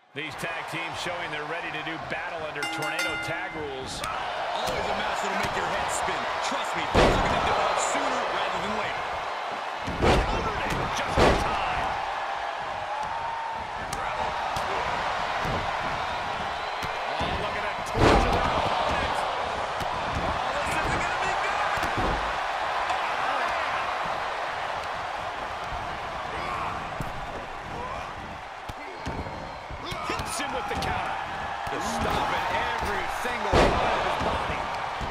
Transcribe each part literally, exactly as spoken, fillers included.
These tag teams showing they're ready to do battle under Tornado Tag Rules. Always a match that'll make your head spin. Trust me, things are going to develop sooner rather than later. Covered it just in time. Oh, look at that torture their opponent. Oh, this isn't going to be good. Hits him with the counter. Just stopping every single part of his body.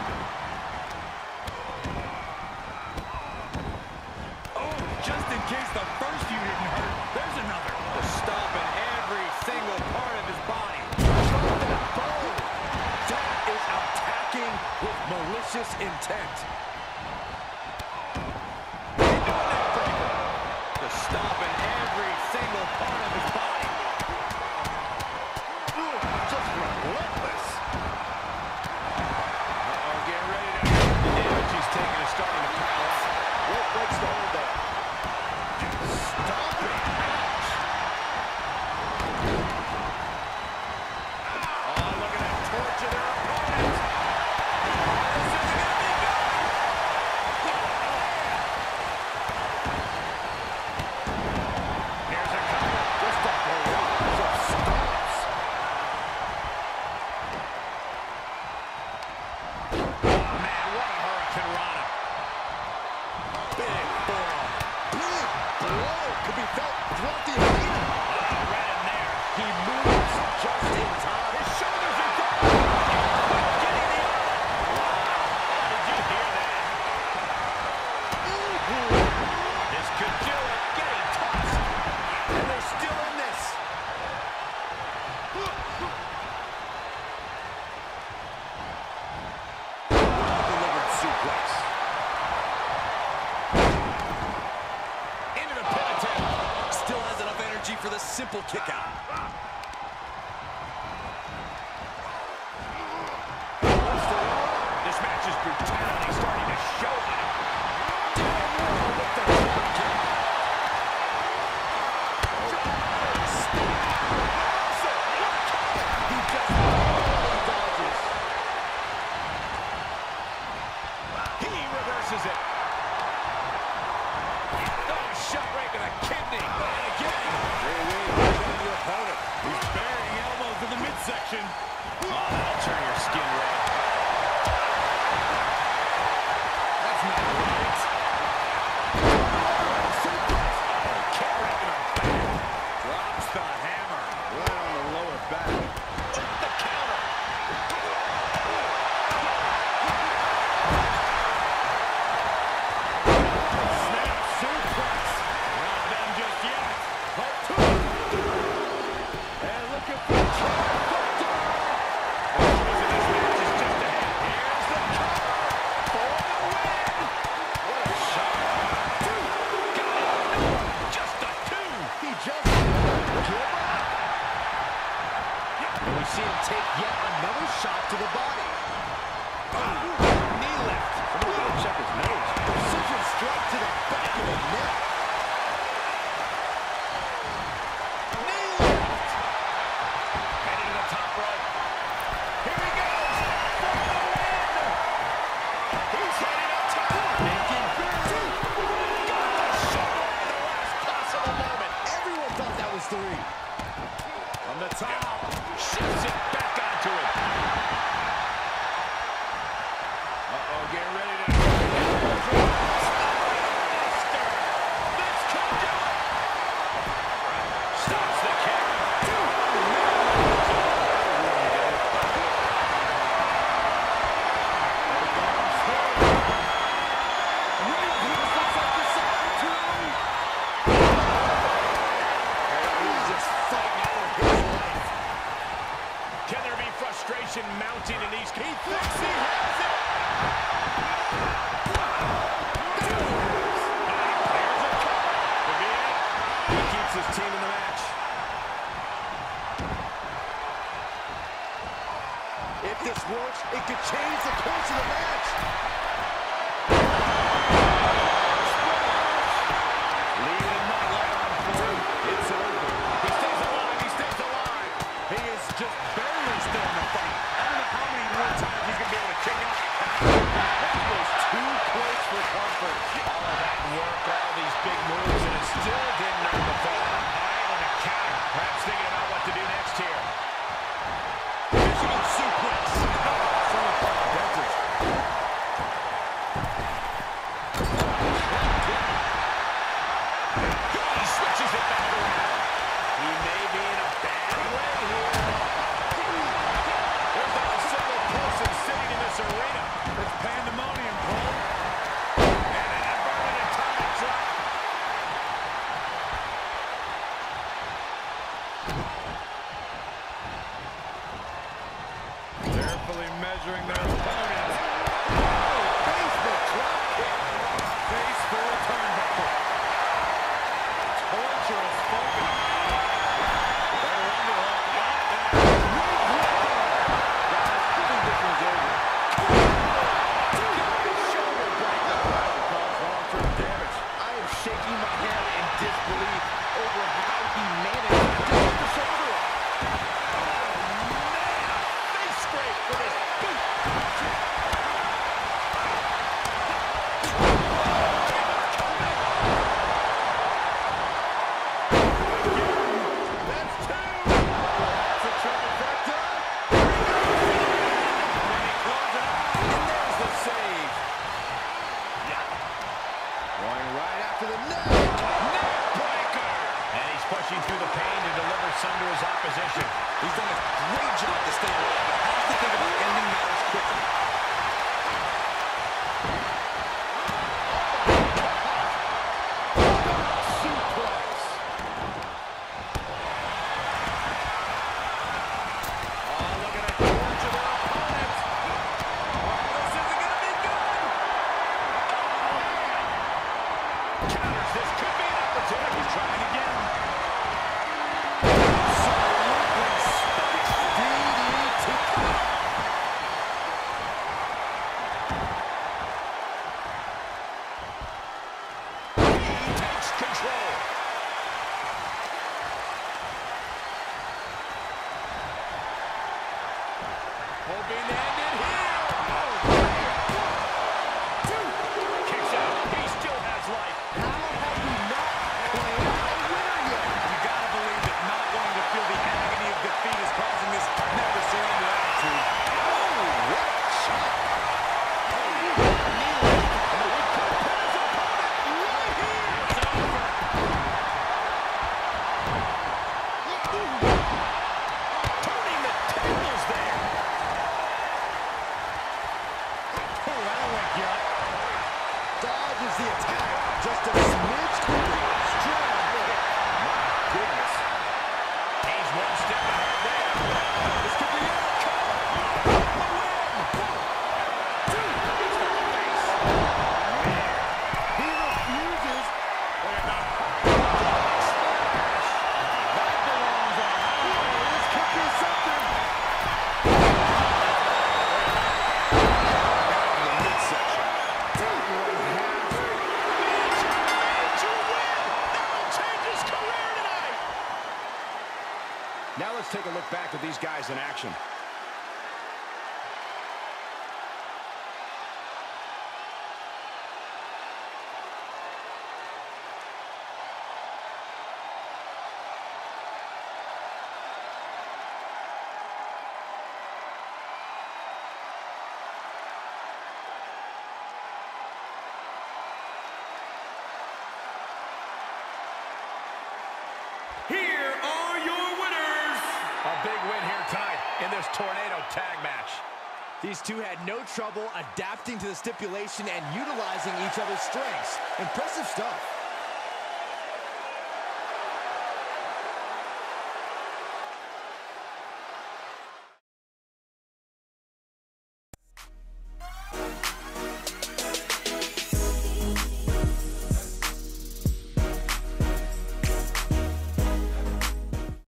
Oh, just in case the first few didn't hurt, there's another. Just stopping every single part of his body. That is attacking with malicious intent. Just stopping every single part of his body. Ooh, just relentless. Uh-oh, get ready to... The damage he's taking is starting to pile up. What breaks the hold there? Stop it. Ouch. Oh, look at that torture their opponent. This isn't going to be good. Here's a cover. Just a barrage of stomps. Oh, man, what a Hurricane Rana. Big forearm. Big blow. Could be felt throughout the arena. Oh, right in there. He moves just in time. His shoulders are down. Getting the arm. Wow. Did you hear that? This could do it. Getting tossed. And they're still in this. Delivered suplex. Into the pin attempt. Still has enough energy for the simple kick out. This match's brutality starting to show on him. With the drop kick. He just barely dodges. He reverses it. Oh, shot right to the kidney. And again. The opponent. He's burying elbows in the midsection. Oh, that'll turn your skin red. That's not right. Kick right to the back. Drops the hammer. Right on the lower back. With the counter. Snap suplex. Not done just yet. Part two. And looking for a trifecta. This match is just ahead. Here's the cover for the win. What a shot. Got it. Just a two. He just won't give up. And we see him take yet another shot to the body. Oh, knee lift. Somebody better check his nose. Precision strike to the back of the neck. Knee lift. Heading to the top rope. Here he goes. For the win. He's heading up top. Making two. Got the shoulder at the last possible moment. Everyone thought that was three. From the top. Shifts it back onto him. Uh-oh, get ready to... This could do it. Stops the kick. He's just fighting for his life. Can there be frustration mounting in these... He thinks he has it. He keeps his team in the match. If this works, it could change the course of the match. Leaving a nightlight on for him. It's over. He stays alive. He stays alive. Carefully measuring their opponent. Oh, basement drop kick. Face for a turnbuckle. Torturous focus. Better underhook. Got that. Guys, I think this one's over. Shoulder breaker. Cause long-term damage. I am shaking my head in disbelief over how he managed to get the shoulder up. Face scrape for this boot. That's two. That's a trifecta. And he closes it out. And there's the save. Going right after the neck. Neck breaker. And he's pushing through the pain to deliver some to his opposition. He's done a great job to stay alive, but has to think about ending matters quickly. Suplex. Oh, look at that torture their opponent. This isn't going to be good. Counters. This could be an opportunity. Trying again. Absolutely spiked D D T. He takes control. Hoping to end it here. Kicks out. He still has life. How have we not claimed a winner yet? You gotta believe that not wanting to feel the agony of defeat is causing this never surrender attitude. Oh, what a shot. Oh, knee lift. And the Wood Cup put his opponent right here. It's over. Turning the tables there. Oh, that'll wake you up. Dodges the attack. Just a smidge quickly. Strong hit. My goodness. He's one step ahead there. This could be it. He refuses. That belongs on. Oh, this could be something. In the midsection. Definitely has it. Major win. That'll change his career tonight. Now let's take a look back at these guys in action. Here are your winners. A big win here tonight in this tornado tag match. These two had no trouble adapting to the stipulation and utilizing each other's strengths. Impressive stuff.